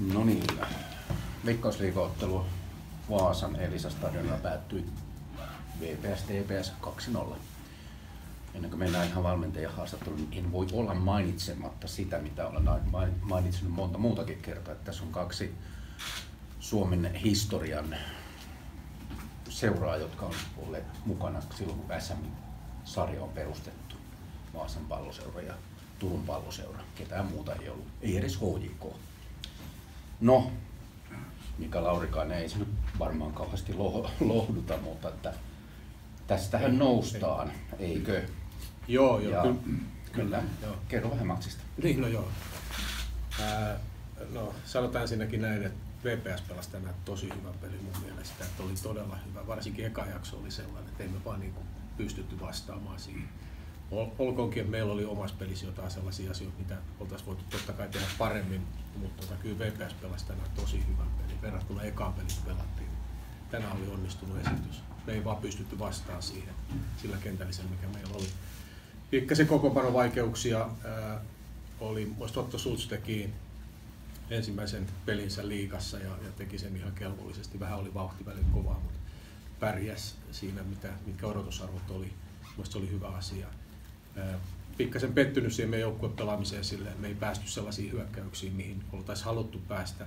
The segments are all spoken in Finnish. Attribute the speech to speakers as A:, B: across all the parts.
A: No niin, Veikkausliiga-ottelu Vaasan Elisa-stadionilla päättyi VPS-TPS 2-0. Ennen kuin mennään ihan valmentajan haastatteluun, niin en voi olla mainitsematta sitä, mitä olen mainitsenut monta muutakin kertaa. Että tässä on kaksi Suomen historian seuraa, jotka on olleet mukana silloin, kun SM-sarja on perustettu. Vaasan palloseura ja Turun palloseura. Ketään muuta ei ollut. Ei edes HJK. No, Mika Laurikainen ei se nyt varmaan kauheasti lohduta, mutta että tästähän noustaan, eikö?
B: Joo,
A: kyllä. Joo. Kerro vähän matsista.
B: Niin, no joo. No, sanotaan ensinnäkin näin, että VPS pelasi tänään tosi hyvä peli mun mielestä, että oli todella hyvä. Varsinkin eka jakso oli sellainen, että emme vaan niin kuin pystytty vastaamaan siihen. Olkoonkin, että meillä oli omassa pelissä jotain sellaisia asioita, mitä oltaisiin voitu totta kai tehdä paremmin, mutta kyllä VPS pelasi tänään tosi hyvän pelin. Verrattuna ekaan pelin pelattiin. Tänään oli onnistunut esitys. Me ei vaan pystytty vastaamaan siihen sillä kentällisellä, mikä meillä oli. Pikkasen kokoonpanon vaikeuksia oli, Otto Schultz teki ensimmäisen pelinsä liigassa ja teki sen ihan kelvollisesti. Vähän oli vauhti välillä kovaa, mutta pärjäs siinä, mitkä odotusarvot oli. Mielestäni se oli hyvä asia. Pikkasen pettynyt siihen meidän joukkueen pelaamiseen silleen, me ei päästy sellaisiin hyökkäyksiin, mihin oltaisiin haluttu päästä.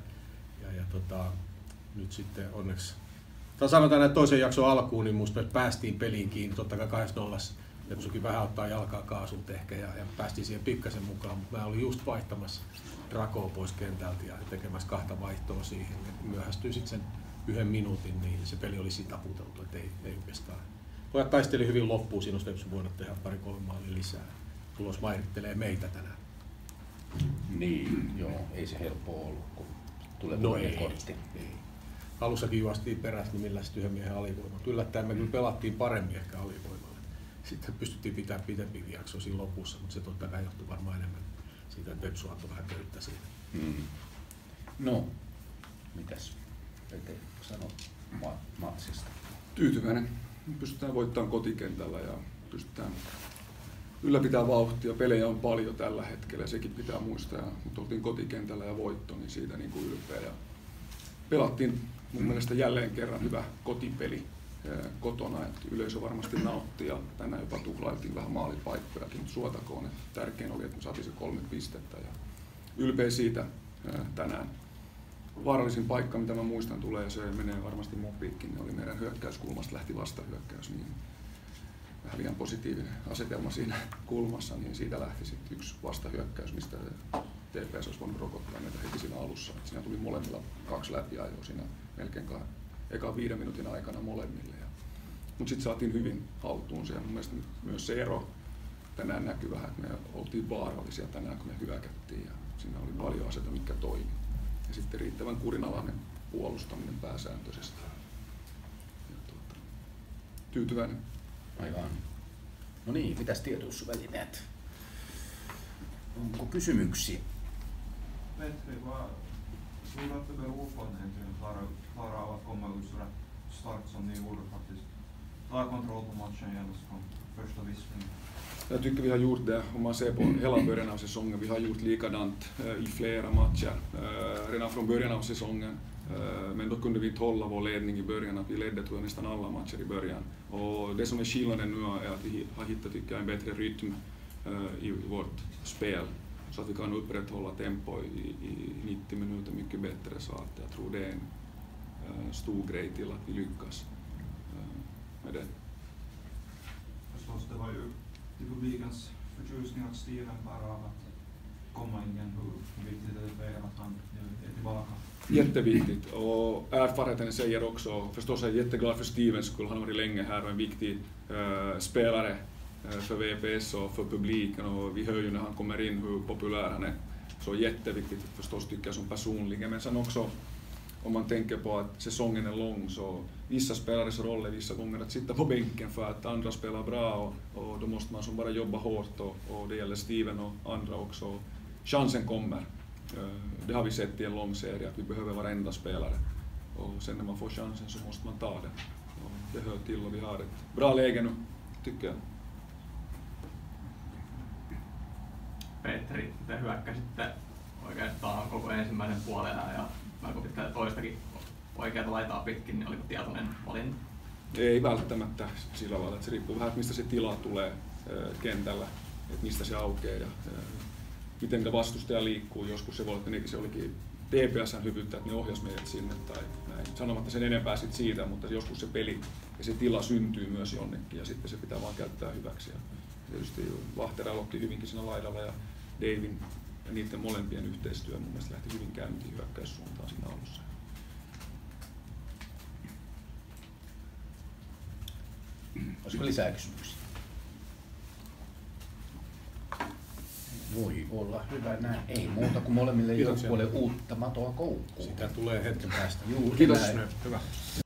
B: Nyt sitten onneksi, sanotaan näin toisen jakson alkuun, niin musta me päästiin peliin kiinni. Totta kai 2-0 Lepsukin vähän ottaa jalkaa kaasulta ehkä ja päästiin siihen pikkasen mukaan, mutta mä olin just vaihtamassa Drakoa pois kentältä ja tekemässä 2 vaihtoa siihen. Myöhästyin sitten sen 1 minuutin, niin se peli oli siitä taputeltu, että ei oikeastaan. Pojat taisteli hyvin loppuun, siinä olisi Lepsu voinut tehdä 2-3 maalia lisää. Tulos mairittelee meitä tänään.
A: Niin, joo, ei se helppoa ollut, kun tulee kortti.
B: Ei. Alussakin juostiin perässä, niin millä sitten 1 miehen alivoima. Yllättäen me kyllä pelattiin paremmin ehkä alivoimalla. Sitten pystyttiin pitämään pitempikin jaksoa siinä lopussa, mutta se totta kai johtui varmaan enemmän siitä, että Lepsu antoi vähän köyttä siitä.
A: No, mitäs Pete sanoo matsista?
C: Tyytyväinen. Pystytään voittamaan kotikentällä ja pystytään ylläpitämään vauhtia. Pelejä on paljon tällä hetkellä ja sekin pitää muistaa. Mutta oltiin kotikentällä ja voitto, niin siitä niin kuin ylpeä. Ja pelattiin mun mielestä jälleen kerran hyvä kotipeli kotona. Että yleisö varmasti nautti ja tänään jopa tuhlailtiin vähän maalipaikkojakin. Mutta suotakoon, että tärkein oli, että me saatiin se 3 pistettä. Ja ylpeä siitä tänään. Vaarallisin paikka, mitä mä muistan, tulee ja se menee varmasti mun piikkiin, niin oli meidän hyökkäyskulmasta, lähti vastahyökkäys, niin vähän liian positiivinen asetelma siinä kulmassa, niin siitä lähti sitten 1 vastahyökkäys, mistä TPS olisi voinut rokottaa meitä heti siinä alussa. Et siinä tuli molemmilla 2 läpiajoa siinä melkein ekan 5 minuutin aikana molemmille. Mutta sitten saatiin hyvin haltuun se ja mun mielestä myös se ero tänään näkyy vähän, että me oltiin vaarallisia tänään, kun me hyökättiin ja siinä oli paljon asioita, mitkä toimi. Ja sitten riittävän kurinalainen puolustaminen pääsääntöisesti. Tyytyväinen.
A: Aivan. No niin, mitäs tiedotusvälineet? Onko kysymyksiä?
D: Petri, vad tror du att det beror på att ni inte klarar av att komma ut så starkt som ni gjorde faktiskt? Ta kontroll på matchen igen från första vispningen.
C: Jag tycker vi har gjort det, om man ser på hela början av säsongen, vi har gjort likadant i flera matcher redan från början av säsongen. Men då kunde vi inte hålla vår ledning i början, att vi ledde tror jag nästan alla matcher i början. Och det som är skillnaden nu är att vi har hittat, tycker jag, en bättre rytm i vårt spel. Så att vi kan upprätthålla tempo i 90 minuter mycket bättre. Så att jag tror det är en stor grej till att vi lyckas med det.
D: Förstås, det var ju till publikens förtjusning att Steven bara av att komma in igen. Hur viktigt är det att han nu är tillbaka?
C: Jätteviktigt och erfarenheten säger också, förstås är jag jätteglad för Stevens skull, han har varit länge här och en viktig spelare för VPS och för publiken och vi hör ju när han kommer in hur populär han är. Så jätteviktigt förstås tycker jag som personligen, men sen också om man tänker på att säsongen är lång så vissa spelares roll är vissa gånger att sitta på bänken för att andra spelar bra och då måste man som bara jobba hårt och det gäller Steven och andra också. Chansen kommer. Det har vi sett i en lång serie att vi behöver varenda spelare och sen när man får chansen så måste man ta den. Och det hör till och vi har ett bra läge nu tycker jag.
E: Petri, te hyökkäsitte oikeastaan koko ensimmäisen puolen ja melko pitkälti toistakin oikeata laitaa pitkin, niin oliko tietoinen valinta?
C: Ei välttämättä sillä lailla, että se riippuu vähän, että mistä se tila tulee kentällä, että mistä se aukeaa ja miten vastustaja liikkuu. Joskus se voi olla, että se olikin TPS:n hyvyyttä, että ne ohjasi meidät sinne tai näin. Sanomatta sen enempää siitä, mutta joskus se peli ja se tila syntyy myös jonnekin ja sitten se pitää vaan käyttää hyväksi. Ja tietysti Vahtera aloitti hyvinkin siinä laidalla ja Davin ja niiden molempien yhteistyö mun mielestä lähti hyvin käyntiin hyökkäyssuuntaan siinä alussa.
A: Olisiko lisää kysymyksiä? Voi olla hyvä näin. Ei muuta kuin molemmille joukkueille uutta matoa koukkuun.
B: Sitä tulee hetken päästä.
A: Juuri
C: Kiitos.
A: näin.
B: Hyvä.